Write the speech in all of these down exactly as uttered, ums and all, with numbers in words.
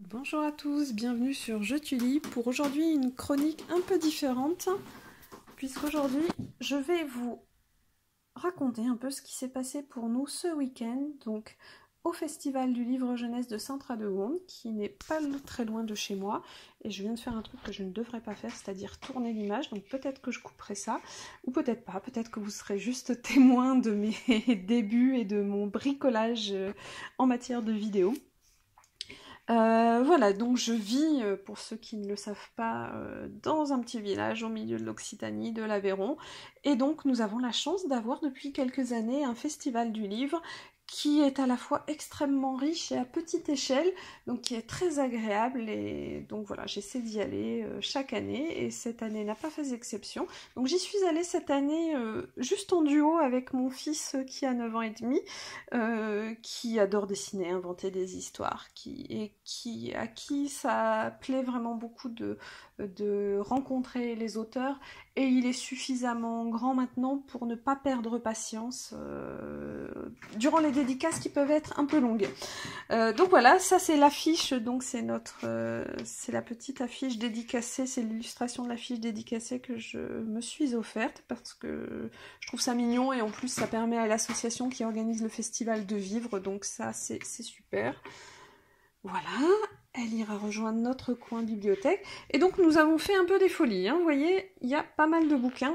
Bonjour à tous, bienvenue sur Je tu lis pour aujourd'hui une chronique un peu différente puisqu'aujourd'hui je vais vous raconter un peu ce qui s'est passé pour nous ce week-end, donc au Festival du Livre Jeunesse de Sainte-Radegonde qui n'est pas très loin de chez moi et je viens de faire un truc que je ne devrais pas faire, c'est-à-dire tourner l'image, donc peut-être que je couperai ça ou peut-être pas, peut-être que vous serez juste témoin de mes débuts et de mon bricolage en matière de vidéo. Euh, voilà, donc je vis, pour ceux qui ne le savent pas, euh, dans un petit village au milieu de l'Occitanie, de l'Aveyron, et donc nous avons la chance d'avoir depuis quelques années un festival du livre qui est à la fois extrêmement riche et à petite échelle, donc qui est très agréable, et donc voilà, j'essaie d'y aller euh, chaque année, et cette année n'a pas fait exception. Donc j'y suis allée cette année euh, juste en duo avec mon fils euh, qui a neuf ans et demi, euh, qui adore dessiner, inventer des histoires, qui, et qui, à qui ça plaît vraiment beaucoup de, de rencontrer les auteurs, et il est suffisamment grand maintenant pour ne pas perdre patience euh, durant les dédicaces qui peuvent être un peu longues. Euh, donc voilà, ça c'est l'affiche, donc c'est notre, euh, c'est la petite affiche dédicacée, c'est l'illustration de l'affiche dédicacée que je me suis offerte parce que je trouve ça mignon et en plus ça permet à l'association qui organise le festival de vivre, donc ça c'est super. Voilà, elle ira rejoindre notre coin bibliothèque. Et donc nous avons fait un peu des folies, hein. Vous voyez, il y a pas mal de bouquins.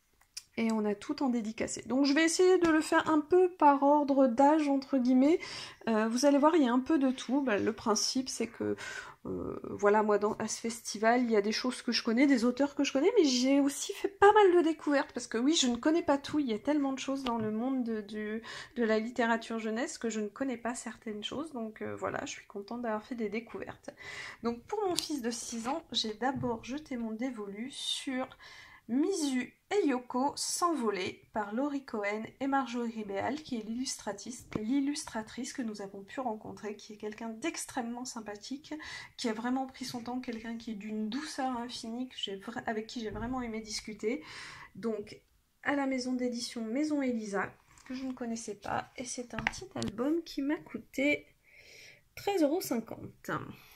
Et on a tout en dédicacé. Donc je vais essayer de le faire un peu par ordre d'âge, entre guillemets. Euh, vous allez voir, il y a un peu de tout. Ben, le principe, c'est que, euh, voilà, moi, dans, à ce festival, il y a des choses que je connais, des auteurs que je connais, mais j'ai aussi fait pas mal de découvertes, parce que oui, je ne connais pas tout. Il y a tellement de choses dans le monde de, de, de la littérature jeunesse que je ne connais pas certaines choses. Donc euh, voilà, je suis contente d'avoir fait des découvertes. Donc pour mon fils de six ans, j'ai d'abord jeté mon dévolu sur Mizu et Yoko s'envoler par Laurie Cohen et Marjorie Béal, qui est l'illustratrice que nous avons pu rencontrer, qui est quelqu'un d'extrêmement sympathique, qui a vraiment pris son temps, quelqu'un qui est d'une douceur infinie, que avec qui j'ai vraiment aimé discuter. Donc à la maison d'édition Maison Elisa, que je ne connaissais pas, et c'est un petit album qui m'a coûté treize euros cinquante.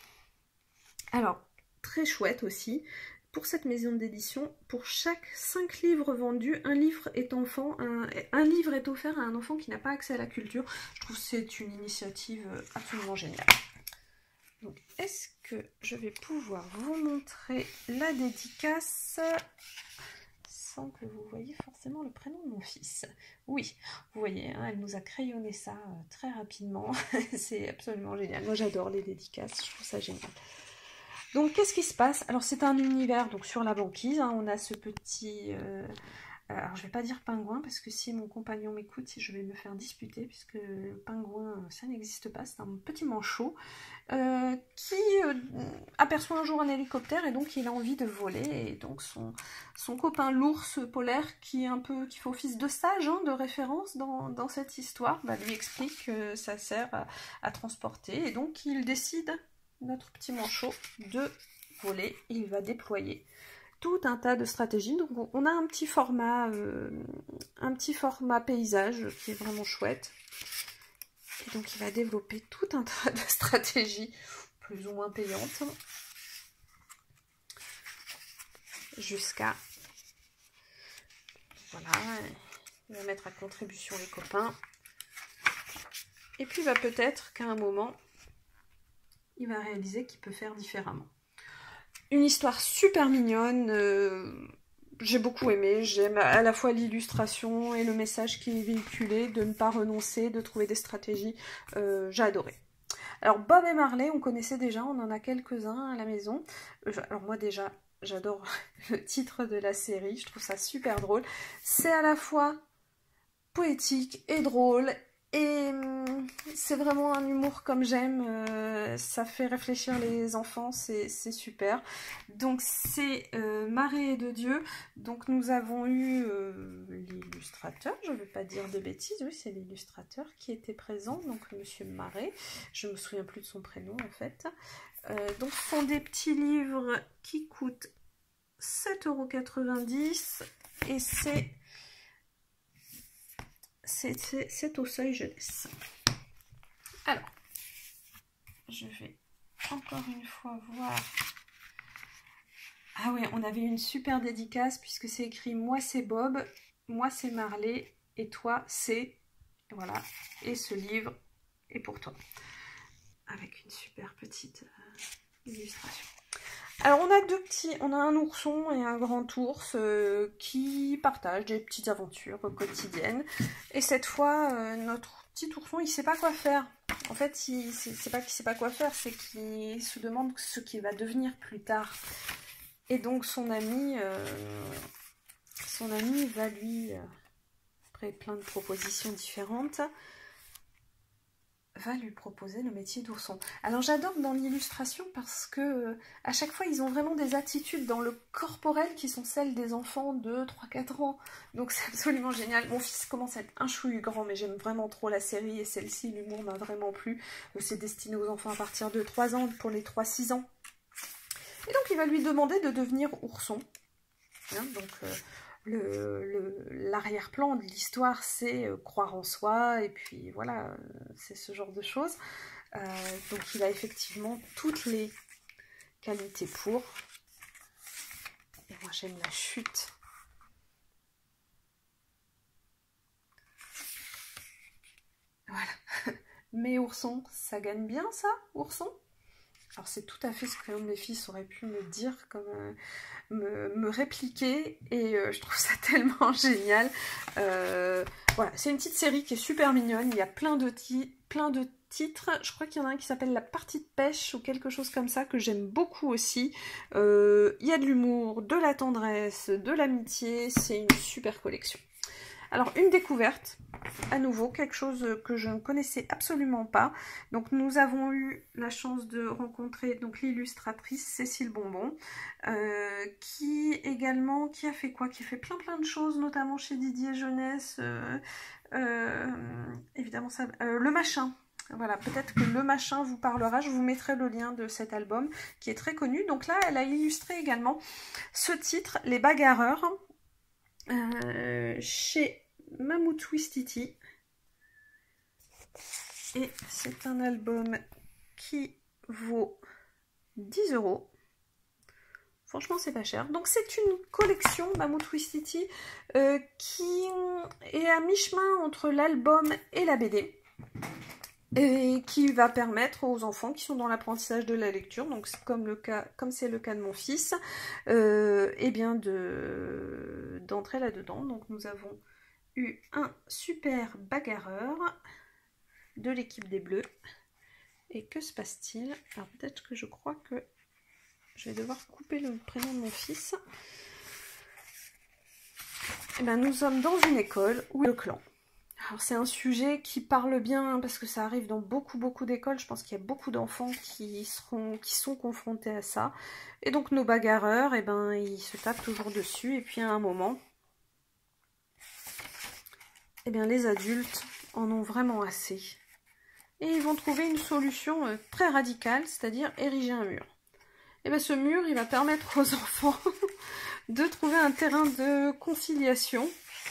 Alors, très chouette aussi. Pour cette maison d'édition, pour chaque cinq livres vendus, un livre est enfant, un, un livre est offert à un enfant qui n'a pas accès à la culture. Je trouve que c'est une initiative absolument géniale. Donc, est-ce que je vais pouvoir vous montrer la dédicace sans que vous voyez forcément le prénom de mon fils? Oui, vous voyez, hein, elle nous a crayonné ça très rapidement. C'est absolument génial. Moi, j'adore les dédicaces, je trouve ça génial. Donc, qu'est-ce qui se passe? Alors, c'est un univers donc sur la banquise. Hein, on a ce petit... Euh, alors, je vais pas dire pingouin, parce que si mon compagnon m'écoute, je vais me faire disputer, puisque le pingouin, ça n'existe pas. C'est un petit manchot euh, qui euh, aperçoit un jour un hélicoptère, et donc il a envie de voler. Et donc, son, son copain l'ours polaire, qui, est un peu, qui fait office de sage, hein, de référence dans, dans cette histoire, bah, lui explique que ça sert à, à transporter. Et donc, il décide... notre petit manchot de voler, il va déployer tout un tas de stratégies. Donc on a un petit format euh, un petit format paysage qui est vraiment chouette, et donc il va développer tout un tas de stratégies plus ou moins payantes jusqu'à voilà, il va mettre à contribution les copains, et puis va peut-être qu'à un moment il va réaliser qu'il peut faire différemment. Une histoire super mignonne, euh, j'ai beaucoup aimé, j'aime à la fois l'illustration et le message qui est véhiculé, de ne pas renoncer, de trouver des stratégies, euh, j'ai adoré. Alors Bob et Marley, on connaissait déjà, on en a quelques-uns à la maison. Alors moi déjà, j'adore le titre de la série, je trouve ça super drôle. C'est à la fois poétique et drôle, et c'est vraiment un humour comme j'aime, euh, ça fait réfléchir les enfants, c'est super. Donc c'est euh, Marée de Dieu, donc nous avons eu euh, l'illustrateur, je ne veux pas dire de bêtises, oui c'est l'illustrateur qui était présent, donc Monsieur Marée, je ne me souviens plus de son prénom en fait. Euh, donc ce sont des petits livres qui coûtent sept euros quatre-vingt-dix, et c'est... c'est au seuil jeunesse. Alors, je vais encore une fois voir. Ah ouais, on avait une super dédicace puisque c'est écrit « Moi c'est Bob, moi c'est Marley, et toi c'est... » Voilà, et ce livre est pour toi. Avec une super petite euh, illustration. Alors on a deux petits, on a un ourson et un grand ours euh, qui partagent des petites aventures quotidiennes. Et cette fois, euh, notre petit ourson, il sait pas quoi faire. En fait, c'est pas qu'il sait pas quoi faire, c'est qu'il se demande ce qu'il va devenir plus tard. Et donc son ami, euh, son ami va lui, euh, après plein de propositions différentes, va lui proposer le métier d'ourson. Alors j'adore dans l'illustration parce que euh, à chaque fois ils ont vraiment des attitudes dans le corporel qui sont celles des enfants de trois quatre ans. Donc c'est absolument génial. Mon fils commence à être un chouïa grand, mais j'aime vraiment trop la série et celle-ci, l'humour m'a vraiment plu. C'est destiné aux enfants à partir de trois ans, pour les trois six ans. Et donc il va lui demander de devenir ourson. Hein, donc euh, l'arrière-plan de l'histoire, c'est euh, croire en soi, et puis voilà, euh, c'est ce genre de choses. Euh, donc il a effectivement toutes les qualités pour. Et moi j'aime la chute. Voilà. Mais ourson, ça gagne bien ça, ourson? Alors c'est tout à fait ce qu'un de mes fils aurait pu me dire, comme euh, me, me répliquer, et euh, je trouve ça tellement génial. Euh, voilà, c'est une petite série qui est super mignonne, il y a plein de, plein de titres, je crois qu'il y en a un qui s'appelle La partie de pêche ou quelque chose comme ça, que j'aime beaucoup aussi. Euh, il y a de l'humour, de la tendresse, de l'amitié, c'est une super collection. Alors, une découverte, à nouveau, quelque chose que je ne connaissais absolument pas. Donc, nous avons eu la chance de rencontrer donc l'illustratrice Cécile Bonbon, euh, qui également, qui a fait quoi? Qui fait plein plein de choses, notamment chez Didier Jeunesse, euh, euh, évidemment ça, euh, Le Machin. Voilà, peut-être que Le Machin vous parlera, je vous mettrai le lien de cet album qui est très connu. Donc là, elle a illustré également ce titre, Les Bagarreurs, euh, chez Mammouth Wistiti, et c'est un album qui vaut dix euros. Franchement, c'est pas cher. Donc, c'est une collection Mammouth Wistiti euh, qui est à mi-chemin entre l'album et la B D, et qui va permettre aux enfants qui sont dans l'apprentissage de la lecture, donc comme le cas, comme c'est le cas de mon fils, euh, et bien de d'entrer là-dedans. Donc, nous avons eu un super bagarreur de l'équipe des Bleus. Et que se passe-t-il? Alors peut-être que je crois que je vais devoir couper le prénom de mon fils. Et ben, nous sommes dans une école où le clan. Alors c'est un sujet qui parle bien parce que ça arrive dans beaucoup beaucoup d'écoles. Je pense qu'il y a beaucoup d'enfants qui seront qui sont confrontés à ça. Et donc nos bagarreurs, et ben ils se tapent toujours dessus. Et puis à un moment, eh bien, les adultes en ont vraiment assez. Et ils vont trouver une solution euh, très radicale, c'est-à-dire ériger un mur. Et bien, ce mur, il va permettre aux enfants de trouver un terrain de conciliation.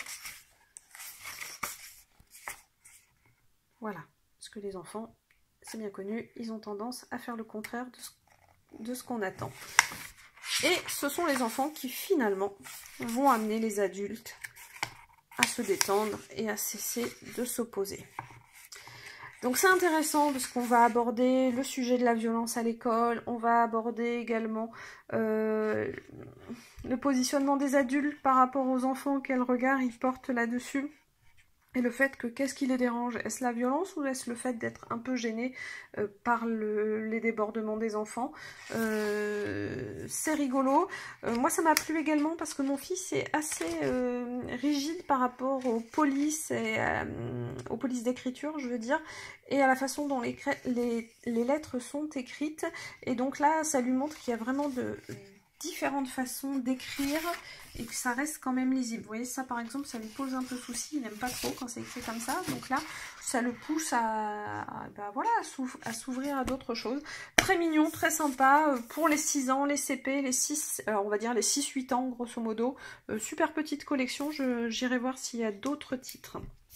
Voilà. Parce que les enfants, c'est bien connu, ils ont tendance à faire le contraire de ce, de ce qu'on attend. Et ce sont les enfants qui, finalement, vont amener les adultes à se détendre et à cesser de s'opposer. Donc c'est intéressant parce qu'on va aborder le sujet de la violence à l'école, on va aborder également euh, le positionnement des adultes par rapport aux enfants, quel regard ils portent là-dessus. Et le fait que, qu'est-ce qui les dérange? Est-ce la violence ou est-ce le fait d'être un peu gêné euh, par le, les débordements des enfants? euh, C'est rigolo. Euh, moi, ça m'a plu également parce que mon fils est assez euh, rigide par rapport aux polices, et euh, aux polices d'écriture, je veux dire, et à la façon dont les, les, les lettres sont écrites. Et donc là, ça lui montre qu'il y a vraiment de... différentes façons d'écrire et que ça reste quand même lisible. Vous voyez, ça par exemple, ça lui pose un peu souci, il n'aime pas trop quand c'est écrit comme ça, donc là, ça le pousse à, à, ben voilà, à s'ouvrir à d'autres choses. Très mignon, très sympa, pour les six ans, les C P, les six, alors on va dire les six huit ans, grosso modo. Euh, super petite collection, j'irai voir s'il y a d'autres titres.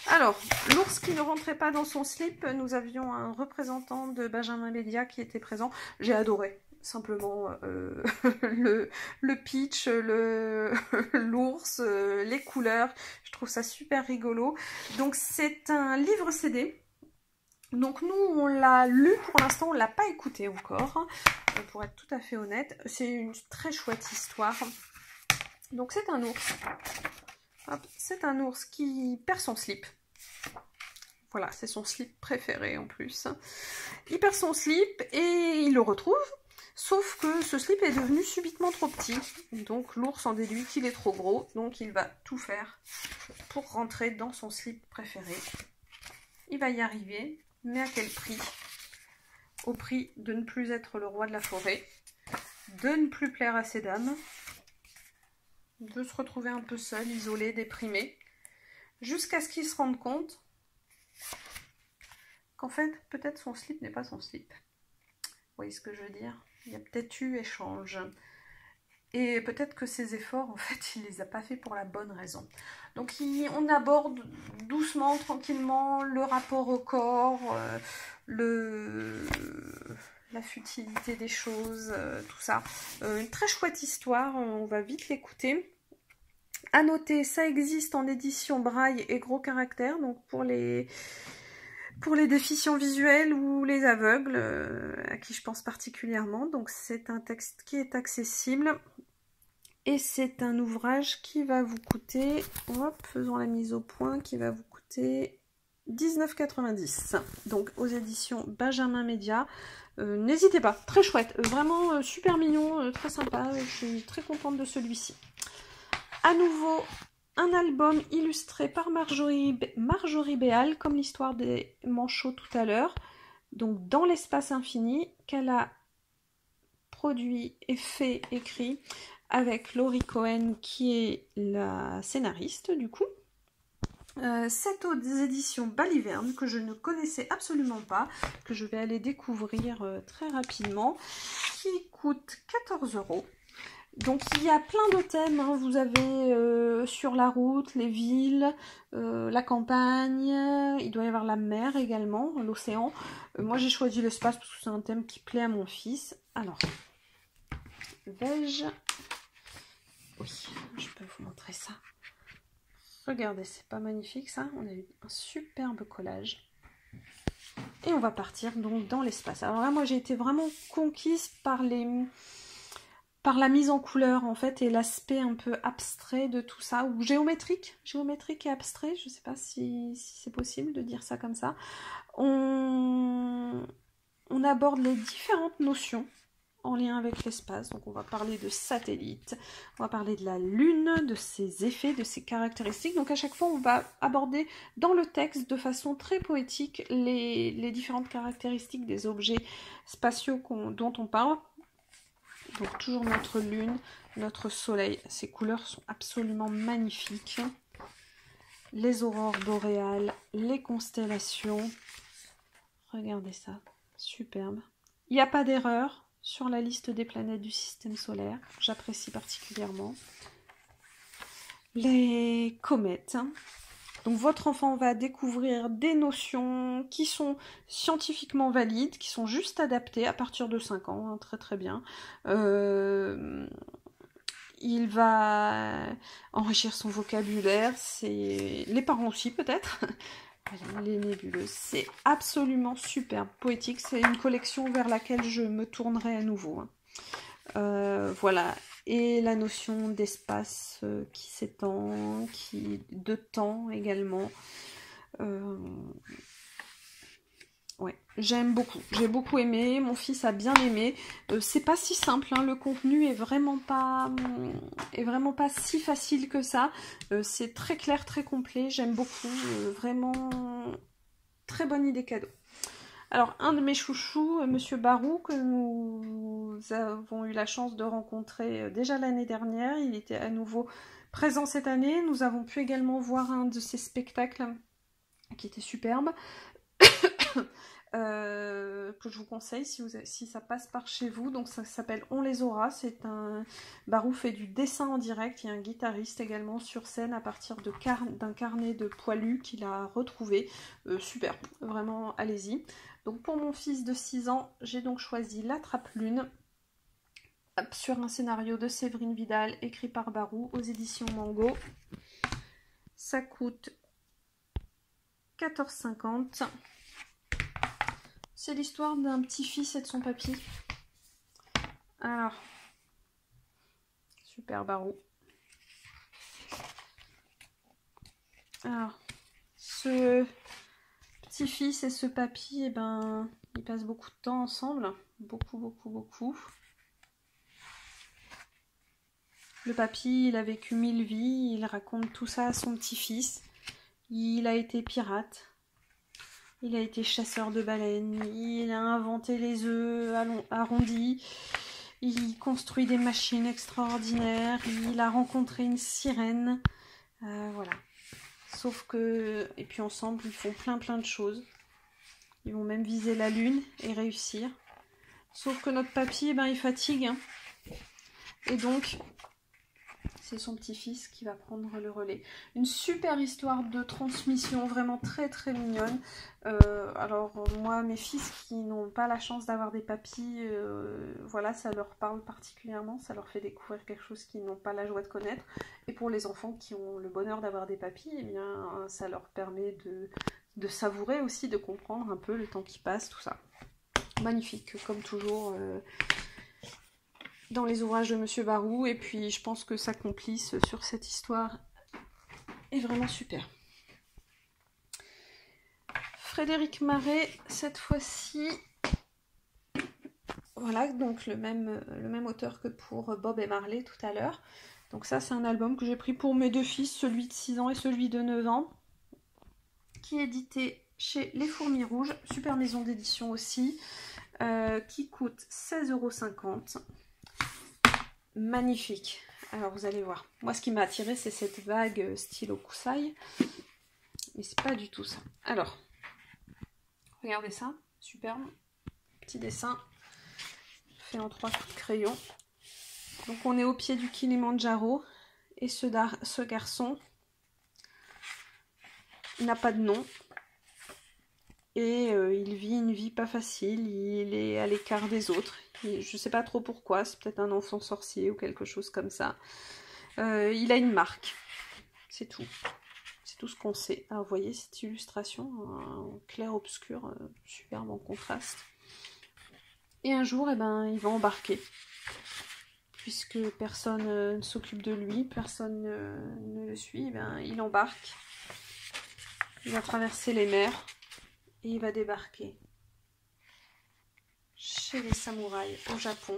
Alors, l'ours qui ne rentrait pas dans son slip, nous avions un représentant de Benjamin Média qui était présent. J'ai adoré, simplement, euh, le, le pitch, le l'ours, euh, les couleurs. Je trouve ça super rigolo. Donc, c'est un livre C D. Donc, nous, on l'a lu pour l'instant, on ne l'a pas écouté encore, pour être tout à fait honnête. C'est une très chouette histoire. Donc, c'est un ours. C'est un ours qui perd son slip. Voilà, c'est son slip préféré en plus. Il perd son slip et il le retrouve, sauf que ce slip est devenu subitement trop petit. Donc l'ours en déduit qu'il est trop gros, donc il va tout faire pour rentrer dans son slip préféré. Il va y arriver, mais à quel prix? Au prix de ne plus être le roi de la forêt, de ne plus plaire à ses dames, de se retrouver un peu seul, isolé, déprimé, jusqu'à ce qu'il se rende compte qu'en fait, peut-être son slip n'est pas son slip. Vous voyez ce que je veux dire? Il y a peut-être eu échange. Et peut-être que ses efforts, en fait, il ne les a pas fait pour la bonne raison. Donc, il, on aborde doucement, tranquillement, le rapport au corps, euh, le... la futilité des choses, euh, tout ça. Euh, une très chouette histoire, on va vite l'écouter. À noter, ça existe en édition braille et gros caractères, donc pour les, pour les déficients visuels ou les aveugles, euh, à qui je pense particulièrement. Donc c'est un texte qui est accessible. Et c'est un ouvrage qui va vous coûter, hop, faisons la mise au point, qui va vous coûter dix-neuf quatre-vingt-dix. Donc aux éditions Benjamin Média. Euh, N'hésitez pas, très chouette, vraiment euh, super mignon, euh, très sympa, je suis très contente de celui-ci. À nouveau, un album illustré par Marjorie, Marjorie Béal, comme l'histoire des manchots tout à l'heure. Donc dans l'espace infini, qu'elle a produit et fait, écrit, avec Laurie Cohen, qui est la scénariste du coup. Euh, c'est aux éditions Baliverne, que je ne connaissais absolument pas, que je vais aller découvrir euh, très rapidement, qui coûte quatorze euros. Donc il y a plein de thèmes, hein. Vous avez euh, sur la route, les villes, euh, la campagne, il doit y avoir la mer également, l'océan. Euh, moi j'ai choisi l'espace parce que c'est un thème qui plaît à mon fils. Alors, vais-je... Oui, je peux vous montrer ça. Regardez, c'est pas magnifique ça? On a eu un superbe collage. Et on va partir donc dans l'espace. Alors là, moi j'ai été vraiment conquise par les... par la mise en couleur en fait et l'aspect un peu abstrait de tout ça, ou géométrique, géométrique et abstrait, je sais pas si, si c'est possible de dire ça comme ça. On, on aborde les différentes notions en lien avec l'espace, donc on va parler de satellites, on va parler de la Lune, de ses effets, de ses caractéristiques, donc à chaque fois on va aborder dans le texte de façon très poétique les, les différentes caractéristiques des objets spatiaux qu'on, dont on parle. Donc toujours notre lune, notre soleil, ces couleurs sont absolument magnifiques. Les aurores boréales, les constellations. Regardez ça, superbe. Il n'y a pas d'erreur sur la liste des planètes du système solaire, j'apprécie particulièrement. Les comètes. Donc votre enfant va découvrir des notions qui sont scientifiquement valides, qui sont juste adaptées à partir de cinq ans, hein, très très bien. Euh, il va enrichir son vocabulaire, c'est les parents aussi peut-être. Les nébuleuses, c'est absolument superbe, poétique, c'est une collection vers laquelle je me tournerai à nouveau. Hein. Euh, voilà. Et la notion d'espace euh, qui s'étend, qui de temps également. Euh, ouais, j'aime beaucoup. J'ai beaucoup aimé. Mon fils a bien aimé. Euh, c'est pas si simple. Hein, le contenu est vraiment pas, est vraiment pas si facile que ça. Euh, c'est très clair, très complet. J'aime beaucoup. Euh, vraiment très bonne idée cadeau. Alors, un de mes chouchous, Monsieur Barou, que nous avons eu la chance de rencontrer déjà l'année dernière, il était à nouveau présent cette année. Nous avons pu également voir un de ses spectacles qui était superbe. euh, que je vous conseille si, vous, si ça passe par chez vous. Donc ça s'appelle On les aura. C'est un Barou fait du dessin en direct. Il y a un guitariste également sur scène à partir de car, d'un carnet de Poilu qu'il a retrouvé. Euh, super, vraiment allez-y. Donc pour mon fils de six ans, j'ai donc choisi La Trappe-Lune sur un scénario de Séverine Vidal écrit par Barou aux éditions Mango. Ça coûte quatorze cinquante. C'est l'histoire d'un petit-fils et de son papy. Alors, super Barou. Alors, ce petit-fils et ce papy, eh ben, ils passent beaucoup de temps ensemble. Beaucoup, beaucoup, beaucoup. Le papy, il a vécu mille vies, il raconte tout ça à son petit-fils. Il a été pirate, il a été chasseur de baleines, il a inventé les œufs arrondis, il construit des machines extraordinaires, il a rencontré une sirène, euh, voilà. Sauf que, et puis ensemble, ils font plein plein de choses. Ils vont même viser la lune et réussir. Sauf que notre papy, eh ben, il fatigue, hein. Et donc... c'est son petit-fils qui va prendre le relais. Une super histoire de transmission, vraiment très très mignonne. Euh, alors moi, mes fils qui n'ont pas la chance d'avoir des papys, euh, voilà, ça leur parle particulièrement, ça leur fait découvrir quelque chose qu'ils n'ont pas la joie de connaître. Et pour les enfants qui ont le bonheur d'avoir des papys, eh bien, ça leur permet de, de savourer aussi, de comprendre un peu le temps qui passe, tout ça. Magnifique, comme toujours... Euh, dans les ouvrages de Monsieur Barou, et puis je pense que sa complice sur cette histoire est vraiment super. Frédéric Marais, cette fois-ci, voilà, donc le même, le même auteur que pour Bob et Marley tout à l'heure. Donc ça, c'est un album que j'ai pris pour mes deux fils, celui de six ans et celui de neuf ans, qui est édité chez Les Fourmis Rouges, super maison d'édition aussi, euh, qui coûte seize euros cinquante. Magnifique. Alors vous allez voir. Moi ce qui m'a attiré c'est cette vague stylo Kusai. Mais c'est pas du tout ça. Alors, regardez ça. Superbe. Petit dessin. Fait en trois coups de crayon. Donc on est au pied du Kilimandjaro. Et ce, ce garçon n'a pas de nom. Et euh, il vit une vie pas facile. Il est à l'écart des autres. Je sais pas trop pourquoi, c'est peut-être un enfant sorcier ou quelque chose comme ça. Euh, il a une marque, c'est tout. C'est tout ce qu'on sait. Alors vous voyez cette illustration en clair-obscur, euh, superbe en contraste. Et un jour, eh ben, il va embarquer. Puisque personne euh, ne s'occupe de lui, personne euh, ne le suit, eh ben, il embarque. Il va traverser les mers et il va débarquer chez les samouraïs au Japon.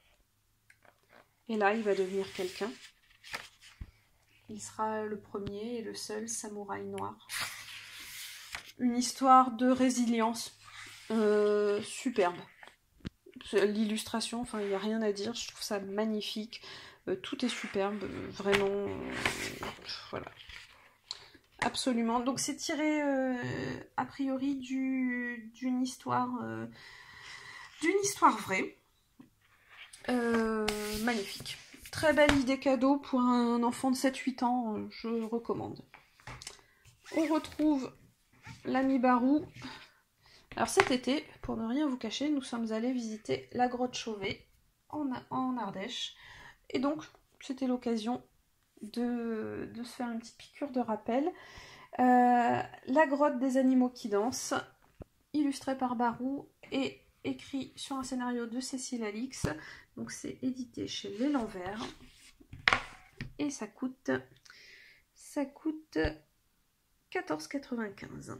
Et là, il va devenir quelqu'un. Il sera le premier et le seul samouraï noir. Une histoire de résilience euh, superbe. L'illustration, enfin, il n'y a rien à dire. Je trouve ça magnifique. Euh, tout est superbe, vraiment. Euh, voilà. Absolument. Donc, c'est tiré, euh, a priori, du, d'une histoire... Euh, d'une histoire vraie. Euh, magnifique. Très belle idée cadeau pour un enfant de sept huit ans, je recommande. On retrouve l'ami Barou. Alors cet été, pour ne rien vous cacher, nous sommes allés visiter la grotte Chauvet en, en Ardèche. Et donc, c'était l'occasion de, de se faire une petite piqûre de rappel. Euh, la grotte des animaux qui dansent, illustrée par Barou et écrit sur un scénario de Cécile Alix. Donc c'est édité chez L'Élan Vert. Et ça coûte ça coûte quatorze quatre-vingt-quinze.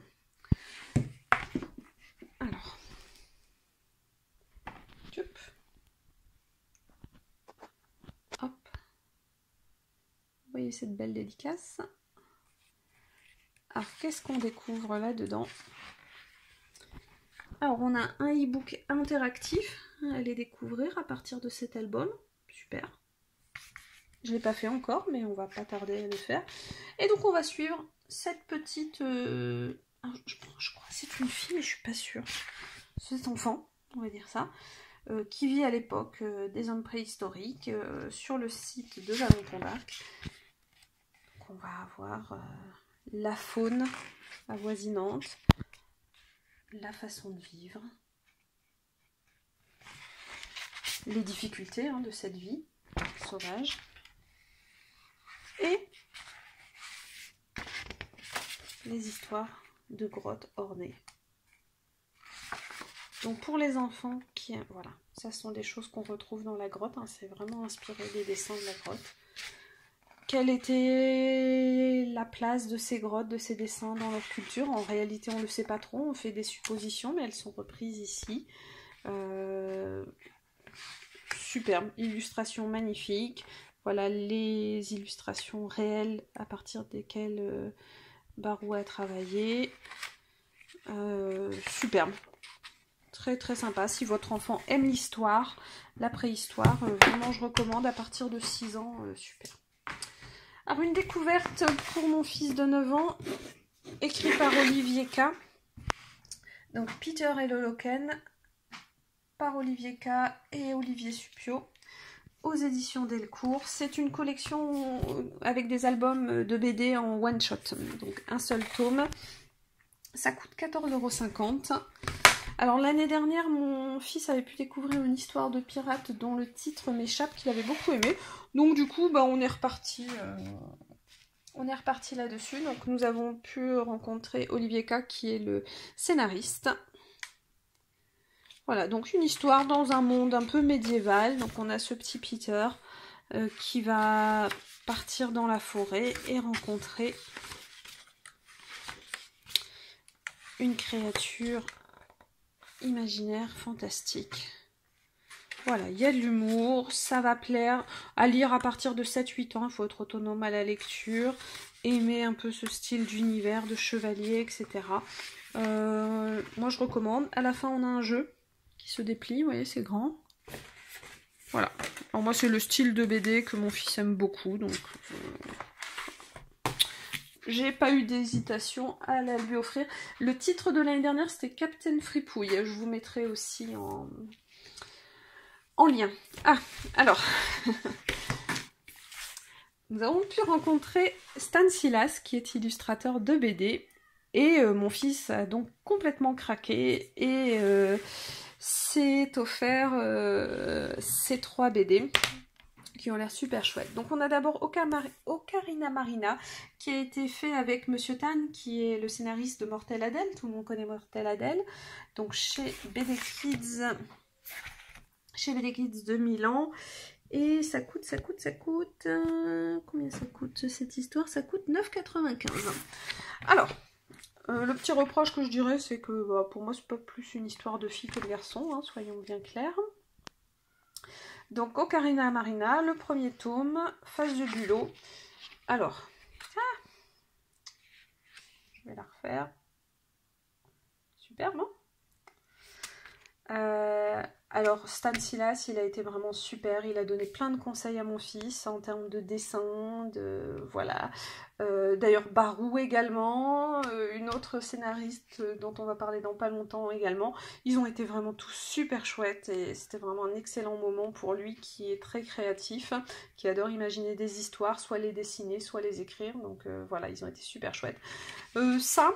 Alors. Hop. Hop. Vous voyez cette belle dédicace. Alors qu'est-ce qu'on découvre là-dedans? Alors on a un e-book interactif à aller découvrir à partir de cet album. Super. Je ne l'ai pas fait encore, mais on va pas tarder à le faire. Et donc on va suivre cette petite, euh, Alors, je, je crois que c'est une fille, mais je suis pas sûre. Cet enfant, on va dire ça, euh, qui vit à l'époque euh, des hommes préhistoriques euh, sur le site de Vallon-Pont d'Arc. On va avoir euh, la faune avoisinante, la façon de vivre, les difficultés hein, de cette vie sauvage et les histoires de grottes ornées. Donc pour les enfants, qui, voilà, ça sont des choses qu'on retrouve dans la grotte, hein, c'est vraiment inspiré des dessins de la grotte. Quelle était la place de ces grottes, de ces dessins dans leur culture? En réalité, on ne le sait pas trop, on fait des suppositions, mais elles sont reprises ici. Euh... Superbe, illustration magnifique. Voilà les illustrations réelles à partir desquelles euh, Barou a travaillé. Euh, superbe. Très très sympa. Si votre enfant aime l'histoire, la préhistoire, euh, vraiment je recommande à partir de six ans. Euh, super. Alors une découverte pour mon fils de neuf ans, écrit par Olivier K. Donc Peter et le Loken, par Olivier K et Olivier Supio, aux éditions Delcourt. C'est une collection avec des albums de B D en one shot, donc un seul tome. Ça coûte quatorze euros cinquante. Alors l'année dernière, mon fils avait pu découvrir une histoire de pirate dont le titre m'échappe, qu'il avait beaucoup aimé. Donc du coup, bah, on est reparti, euh, on est reparti là-dessus. Donc nous avons pu rencontrer Olivier K, qui est le scénariste. Voilà, donc une histoire dans un monde un peu médiéval. Donc on a ce petit Peter euh, qui va partir dans la forêt et rencontrer une créature imaginaire fantastique. Voilà, il y a de l'humour, ça va plaire à lire à partir de sept huit ans, il faut être autonome à la lecture, aimer un peu ce style d'univers, de chevalier, et cetera. Euh, moi je recommande. À la fin on a un jeu qui se déplie, vous voyez c'est grand. Voilà, alors moi c'est le style de B D que mon fils aime beaucoup, donc euh, j'ai pas eu d'hésitation à la lui offrir. Le titre de l'année dernière, c'était Captain Fripouille. Je vous mettrai aussi en, en lien. Ah, alors. Nous avons pu rencontrer Stan Silas, qui est illustrateur de B D. Et euh, mon fils a donc complètement craqué et euh, s'est offert euh, ces trois B D. Qui ont l'air super chouettes. Donc on a d'abord Ocarina Marina, qui a été fait avec Monsieur Tan, qui est le scénariste de Mortel Adèle. Tout le monde connaît Mortel Adèle. Donc chez B D Kids, chez B D Kids de Milan. Et ça coûte, ça coûte, ça coûte... Euh, combien ça coûte cette histoire? Ça coûte neuf euros quatre-vingt-quinze. Alors, euh, le petit reproche que je dirais, c'est que bah, pour moi, c'est pas plus une histoire de fille que de garçon, hein, soyons bien clairs. Donc, Ocarina Marina, le premier tome, face de bulot. Alors, ah, je vais la refaire. Super, non? euh, Alors, Stan Silas, il a été vraiment super. Il a donné plein de conseils à mon fils en termes de dessin, de... Voilà. Euh, D'ailleurs, Barou également, euh, une autre scénariste dont on va parler dans pas longtemps également. Ils ont été vraiment tous super chouettes et c'était vraiment un excellent moment pour lui qui est très créatif, qui adore imaginer des histoires, soit les dessiner, soit les écrire. Donc euh, voilà, ils ont été super chouettes. Euh, ça...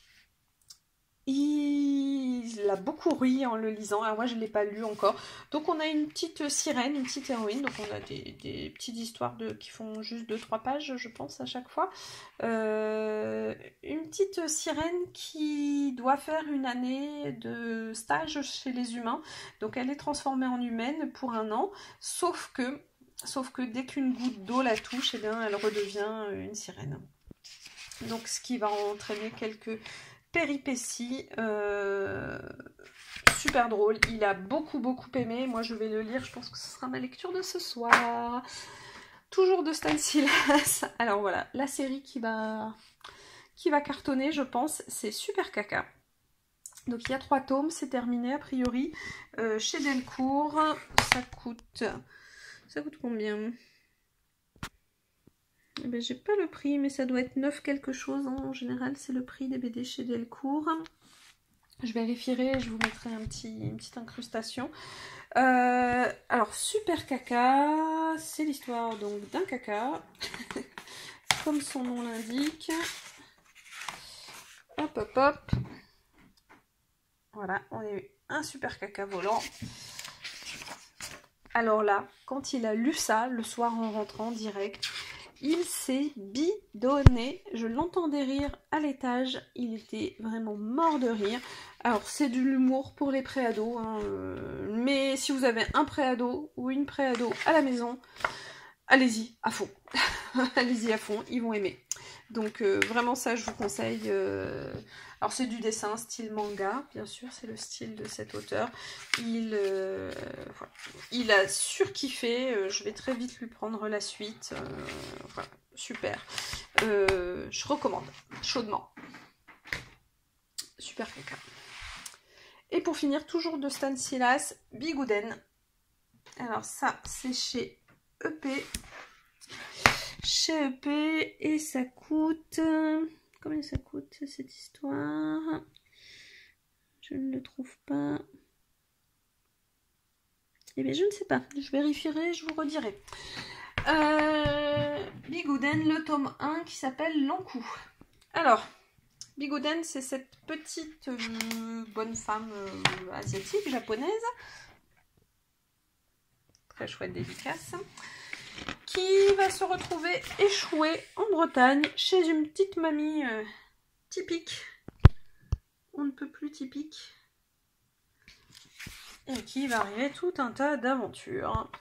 Il a beaucoup ri en le lisant. Alors moi je ne l'ai pas lu encore. Donc on a une petite sirène, une petite héroïne. Donc on a des, des petites histoires de, qui font juste deux trois pages je pense à chaque fois. Euh, une petite sirène qui doit faire une année de stage chez les humains. Donc elle est transformée en humaine pour un an. Sauf que, sauf que dès qu'une goutte d'eau la touche, eh bien, elle redevient une sirène. Donc ce qui va entraîner quelques... péripéties, euh, super drôle, il a beaucoup beaucoup aimé, moi je vais le lire, je pense que ce sera ma lecture de ce soir. Toujours de Stan Silas. Alors voilà, la série qui va, qui va cartonner je pense, c'est Super Caca. Donc il y a trois tomes, c'est terminé a priori, euh, chez Delcourt, ça coûte, ça coûte combien? Eh ben, j'ai pas le prix, mais ça doit être neuf quelque chose. Hein. En général, c'est le prix des B D chez Delcourt. Je vérifierai, je vous mettrai un petit, une petite incrustation. Euh, alors, Super Caca, c'est l'histoire donc d'un caca, comme son nom l'indique. Hop, hop, hop. Voilà, on a eu un super caca volant. Alors là, quand il a lu ça, le soir en rentrant direct, il s'est bidonné. Je l'entendais rire à l'étage. Il était vraiment mort de rire. Alors, c'est de l'humour pour les préados. Hein, euh, mais si vous avez un préado ou une préado à la maison, allez-y, à fond. Allez-y à fond, ils vont aimer. Donc, euh, vraiment, ça, je vous conseille. Euh... Alors, c'est du dessin style manga, bien sûr, c'est le style de cet auteur. Il, euh... voilà. Il a surkiffé. Euh, je vais très vite lui prendre la suite. Euh... Voilà, super. Euh... Je recommande, chaudement. Super caca. Et pour finir, toujours de Stanislas, Bigouden. Alors, ça, c'est chez E P. Chez E P et ça coûte... Combien ça coûte cette histoire? Je ne le trouve pas. Eh bien je ne sais pas. Je vérifierai, je vous redirai. Euh, Bigouden, le tome un qui s'appelle L'Encou. Alors, Bigouden, c'est cette petite euh, bonne femme euh, asiatique, japonaise. Très chouette dédicace. Qui va se retrouver échouée en Bretagne chez une petite mamie euh, typique. On ne peut plus typique. Et qui va arriver tout un tas d'aventures.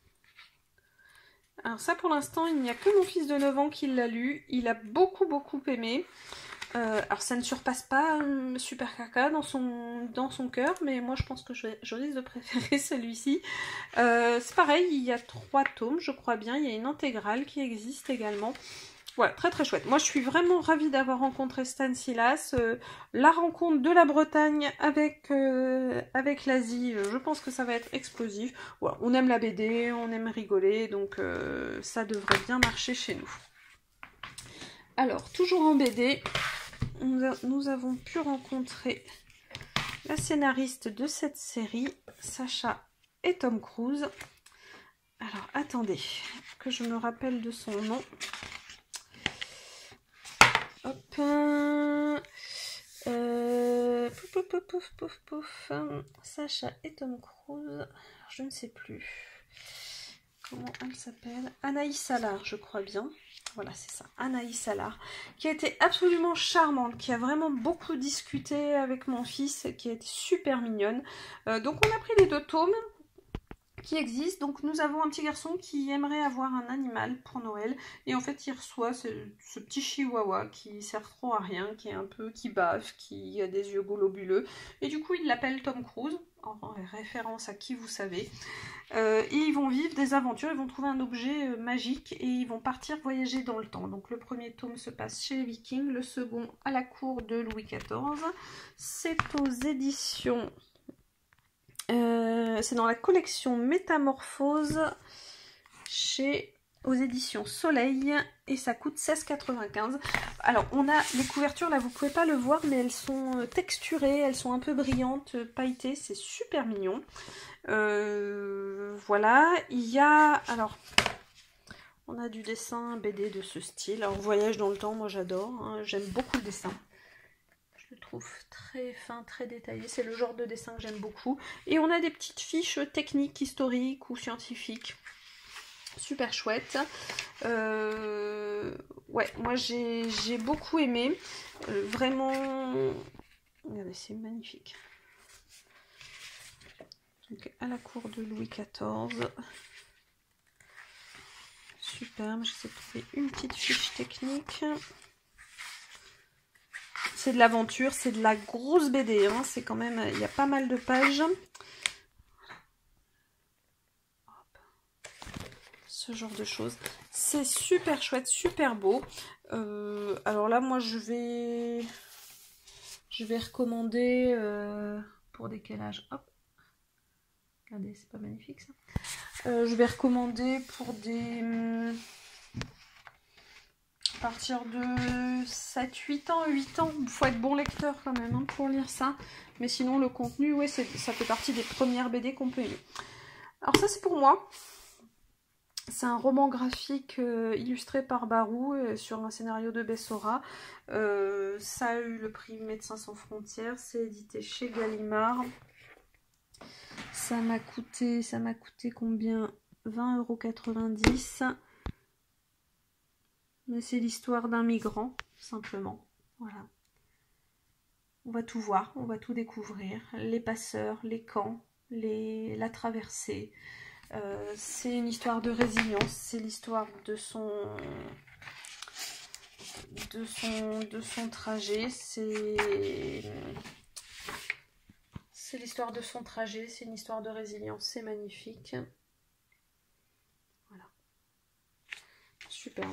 Alors ça pour l'instant, il n'y a que mon fils de neuf ans qui l'a lu. Il a beaucoup beaucoup aimé. Euh, alors ça ne surpasse pas euh, Super Caca dans son, dans son cœur, mais moi je pense que je, je risque de préférer celui-ci. Euh, c'est pareil, il y a trois tomes, je crois bien. Il y a une intégrale qui existe également. Voilà, très très chouette. Moi je suis vraiment ravie d'avoir rencontré Stanislas. Euh, la rencontre de la Bretagne avec, euh, avec l'Asie, je pense que ça va être explosif. Voilà, on aime la B D, on aime rigoler, donc euh, ça devrait bien marcher chez nous. Alors, toujours en B D, nous avons pu rencontrer la scénariste de cette série, Sacha et Tom Cruise. Alors, attendez, que je me rappelle de son nom. Hop. Euh, pouf, pouf, pouf, pouf, pouf, pouf. Sacha et Tom Cruise. Je ne sais plus. Comment elle s'appelle? Anaïs Salard, je crois bien. Voilà, c'est ça, Anaïs Salard, qui a été absolument charmante, qui a vraiment beaucoup discuté avec mon fils, qui a été super mignonne. Euh, donc on a pris les deux tomes qui existent. Donc nous avons un petit garçon qui aimerait avoir un animal pour Noël, et en fait il reçoit ce, ce petit chihuahua qui sert trop à rien, qui est un peu, qui bave, qui a des yeux globuleux, et du coup il l'appelle Tom Cruise, en référence à qui vous savez. Euh, et ils vont vivre des aventures, ils vont trouver un objet euh, magique et ils vont partir voyager dans le temps. Donc le premier tome se passe chez les Vikings, le second à la cour de Louis quatorze. C'est aux éditions... Euh, c'est dans la collection Métamorphose chez... aux éditions Soleil et ça coûte seize quatre-vingt-quinze. Alors on a les couvertures là, vous pouvez pas le voir, mais elles sont texturées, elles sont un peu brillantes, pailletées, c'est super mignon. Euh, voilà, il y a, alors on a du dessin B D de ce style. Alors voyage dans le temps, moi j'adore, hein, j'aime beaucoup le dessin. Je le trouve très fin, très détaillé, c'est le genre de dessin que j'aime beaucoup. Et on a des petites fiches techniques, historiques ou scientifiques. Super chouette. Euh, ouais, moi j'ai beaucoup aimé. Euh, vraiment, regardez, c'est magnifique. Donc, à la cour de Louis quatorze. Superbe, j'essaie de trouver une petite fiche technique. C'est de l'aventure, c'est de la grosse B D, hein. C'est quand même, il y a pas mal de pages. Hop. Ce genre de choses. C'est super chouette, super beau. Euh, alors là, moi, je vais, je vais recommander euh, pour des quel âge. Hop. Regardez, c'est pas magnifique ça. Euh, je vais recommander pour des... à partir de sept huit ans, huit ans. Il faut être bon lecteur quand même hein, pour lire ça. Mais sinon, le contenu, ouais, ça fait partie des premières B D qu'on peut aimer. Alors ça, c'est pour moi. C'est un roman graphique euh, illustré par Barou euh, sur un scénario de Bessora. Euh, ça a eu le prix Médecins sans frontières. C'est édité chez Gallimard. Ça m'a coûté, ça m'a coûté combien? vingt euros quatre-vingt-dix. Mais c'est l'histoire d'un migrant, simplement. Voilà. On va tout voir, on va tout découvrir. Les passeurs, les camps, les... la traversée. Euh, c'est une histoire de résilience, c'est l'histoire de son... de son, de son trajet. C'est... C'est l'histoire de son trajet, c'est une histoire de résilience, c'est magnifique. Voilà. Superbe.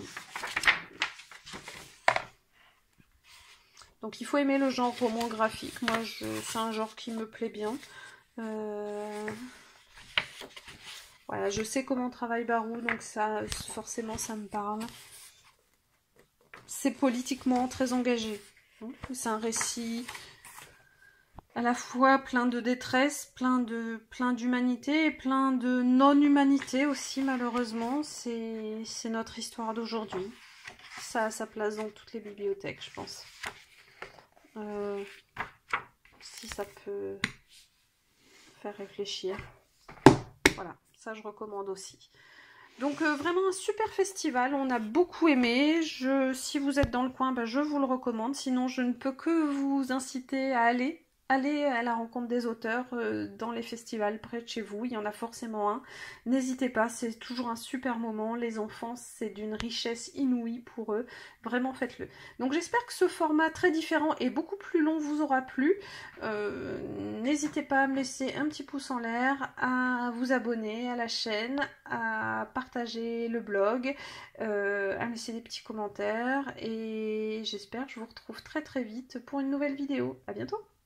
Donc il faut aimer le genre roman graphique. Moi, je... c'est un genre qui me plaît bien. Euh... Voilà, je sais comment travaille Barou, donc ça, forcément, ça me parle. C'est politiquement très engagé. C'est un récit à la fois plein de détresse, plein de plein d'humanité et plein de non-humanité aussi, malheureusement. C'est notre histoire d'aujourd'hui. Ça a sa place dans toutes les bibliothèques, je pense. Euh, si ça peut faire réfléchir. Voilà, ça je recommande aussi. Donc euh, vraiment un super festival, on a beaucoup aimé. Je, si vous êtes dans le coin, bah, je vous le recommande. Sinon, je ne peux que vous inciter à aller. Allez à la rencontre des auteurs euh, dans les festivals près de chez vous, il y en a forcément un. N'hésitez pas, c'est toujours un super moment. Les enfants, c'est d'une richesse inouïe pour eux. Vraiment, faites-le. Donc j'espère que ce format très différent et beaucoup plus long vous aura plu. Euh, N'hésitez pas à me laisser un petit pouce en l'air, à vous abonner à la chaîne, à partager le blog, euh, à me laisser des petits commentaires. Et j'espère que je vous retrouve très très vite pour une nouvelle vidéo. À bientôt!